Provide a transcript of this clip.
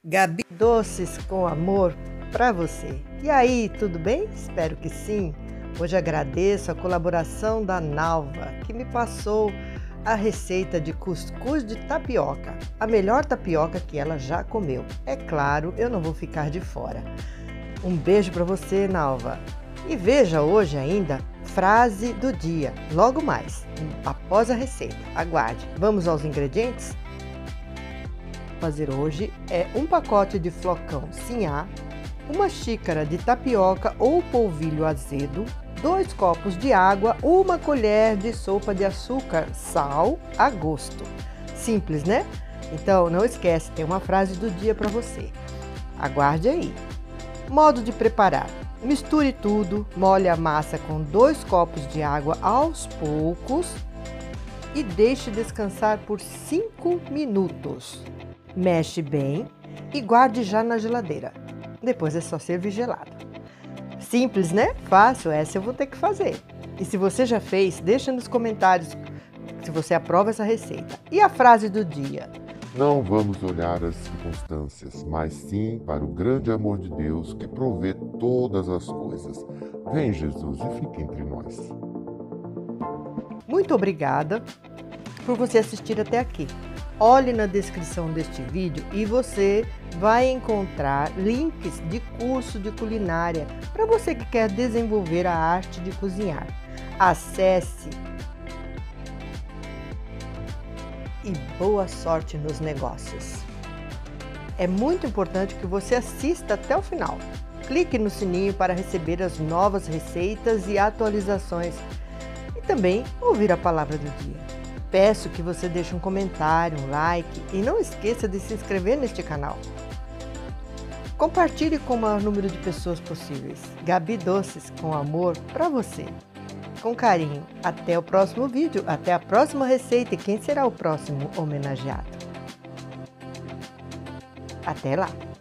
Gabi Doces com amor para você. E aí, tudo bem? Espero que sim. Hoje agradeço a colaboração da Nalva, que me passou a receita de cuscuz de tapioca, a melhor tapioca que ela já comeu. É claro, eu não vou ficar de fora. Um beijo para você, Nalva. E veja hoje ainda frase do dia, logo mais, após a receita. Aguarde. Vamos aos ingredientes? Fazer hoje é um pacote de flocão sinhá, uma xícara de tapioca ou polvilho azedo, 2 copos de água, uma colher de sopa de açúcar, sal a gosto. Simples, né? Então não esquece, tem uma frase do dia para você. Aguarde aí. Modo de preparar: misture tudo, molhe a massa com 2 copos de água aos poucos e deixe descansar por 5 minutos. Mexe bem e guarde já na geladeira. Depois é só servir gelado. Simples, né? Fácil, essa eu vou ter que fazer. E se você já fez, deixa nos comentários se você aprova essa receita. E a frase do dia? Não vamos olhar as circunstâncias, mas sim para o grande amor de Deus que provê todas as coisas. Vem, Jesus, e fique entre nós. Muito obrigada por você assistir até aqui. Olhe na descrição deste vídeo e você vai encontrar links de curso de culinária para você que quer desenvolver a arte de cozinhar. Acesse e boa sorte nos negócios. É muito importante que você assista até o final. Clique no sininho para receber as novas receitas e atualizações e também ouvir a palavra do dia. Peço que você deixe um comentário, um like e não esqueça de se inscrever neste canal. Compartilhe com o maior número de pessoas possíveis. Gabi Doces com amor para você. Com carinho. Até o próximo vídeo, até a próxima receita e quem será o próximo homenageado. Até lá!